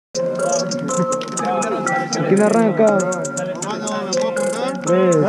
¿Quién arranca? 3, 2,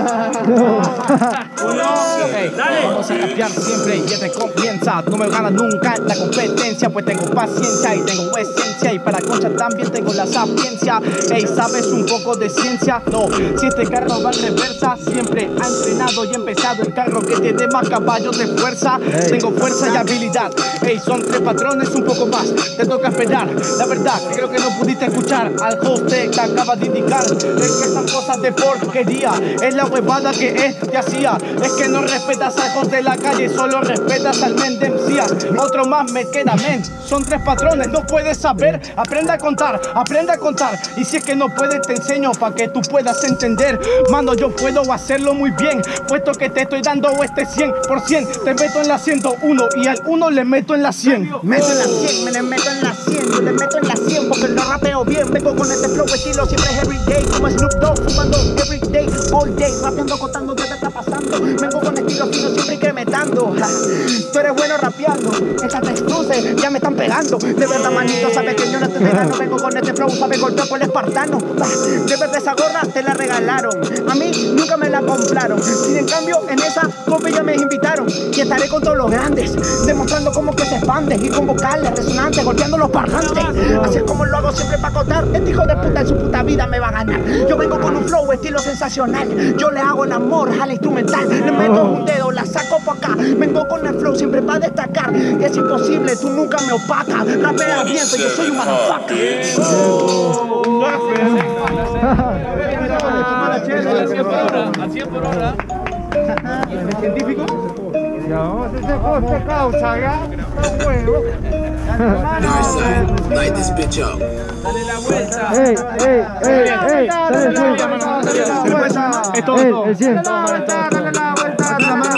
Hey, vamos a rapear siempre y este comienza. No me gana nunca la competencia, pues tengo paciencia y tengo esencia. Y para concha también tengo la sapiencia. Hey, ¿sabes un poco de ciencia? No, si este carro va en reversa, siempre ha entrenado y empezado el carro que tiene más caballos de fuerza. Tengo fuerza y habilidad. Hey, son 3 patrones, un poco más. Te toca esperar. La verdad, creo que no pudiste escuchar al host que acaba de indicar. Es que esas cosas de porquería es la huevada que te hacía. Es que no respetas al host de la calle, solo respetas al men de MCA. Otro más me queda, men. Son 3 patrones, no puedes saber. Aprende a contar, aprende a contar. Y si es que no puedes, te enseño para que tú puedas entender. Mano, yo puedo hacerlo muy bien, puesto que te estoy dando este 100%. Te meto en la 101 y al 1 le meto en la 100. Meto en la 100, me le meto en la 100. Yo le meto en la 100 porque lo rapeo bien. Vengo con este flow estilo siempre everyday. Como Snoop Dogg, fumando everyday, all day. Rapeando, contando qué te está pasando. Vengo con estilo fino siempre incrementando. Tú eres bueno rapeando. Esas 3 cruces ya me están pegando. De verdad, manito, sabes que yo no te gano. Vengo con este flow, sabes golpear por el espartano. De verdad, esa gorra te la regalaron. A mí nunca me la compraron. Sin en cambio, en esa copia ya me invitaron. Y estaré con todos los grandes, demostrando cómo que se expande. Y con vocales resonantes, golpeando los parlantes. Así es como lo hago siempre para acotar. Este hijo de puta en su puta vida me va a ganar. Yo vengo con un flow estilo sensacional. Yo le hago el amor al instrumental. Le meto un dedo, la saco pa' acá. Vengo con el flow siempre para destacar. Es imposible, tú nunca me opacas. Rapea bien, pero yo soy un motherfucker. A 100 por hora. ¿El científico? Ya, ese causa, ya. Bueno. Light this bitch up. Dale la vuelta. Ey, dale la vuelta. Es todo. El 100. Dale la vuelta.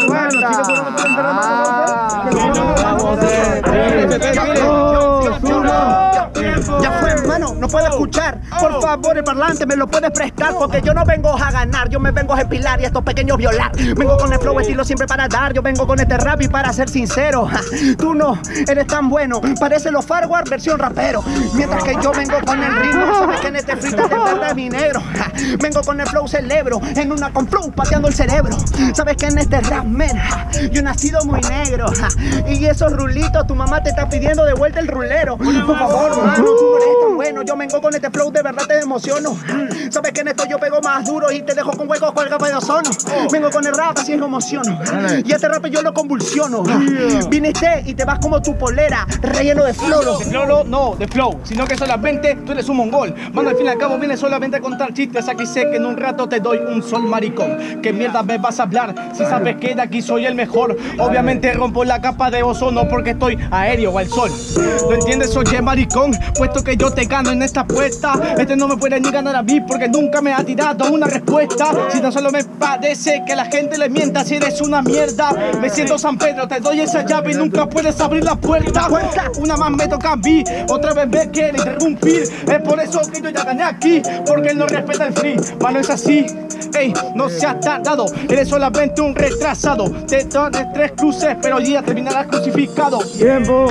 Ya fue, hermano, no puedo escuchar. Por favor, el parlante me lo puedes prestar. Porque yo no vengo a ganar, yo me vengo a empilar y a estos pequeños violar. Vengo con el flow estilo siempre para dar. Yo vengo con este rap y para ser sincero, tú no eres tan bueno. Parece los Farward versión rapero. Mientras que yo vengo con el ritmo. Sabes que en este freestyle de verdad es mi negro. Vengo con el flow celebro. En una con flow pateando el cerebro. Sabes que en este rap, man, yo he nacido muy negro. Y esos rulitos, tu mamá te está pidiendo de vuelta el rulero. Por favor, mano, tú no eres tan bueno. Yo vengo con este flow, de verdad te emociono. Sabes que en esto yo pego más duro y te dejo con huecos con el capa de ozono. Vengo con el rap, así es emociono. Y este rap yo lo convulsiono. Viniste y te vas como tu polera, relleno de floro. De floro, no, de flow, sino que solamente tú eres un mongol. Mano, al fin y al cabo vienes solamente a contar chistes. Aquí sé que en un rato te doy un sol maricón. ¿Qué mierda me vas a hablar? Si sabes que de aquí soy el mejor. Obviamente rompo la capa de ozono porque estoy aéreo al sol. ¿Lo entiendes? Oye, maricón, puesto que yo te gano en esta apuesta. Este no me puede ni ganar a mí porque nunca me ha tirado una respuesta. Si tan solo me parece que la gente le mienta, si eres una mierda. Me siento San Pedro, te doy esa llave y nunca puedes abrir la puerta. Una más me toca a mí, otra vez me quiere interrumpir. Es por eso que yo ya gané aquí, porque él no respeta el free. Mano, es así. Ey, no seas tardado, eres solamente un retrasado. Te doy 3 cruces, pero ya terminarás crucificado. Tiempo.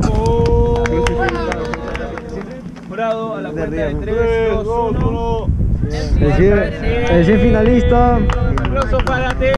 Jurado a la cuenta de 3, 2, 1. El 100 finalista. Un aplauso para ti.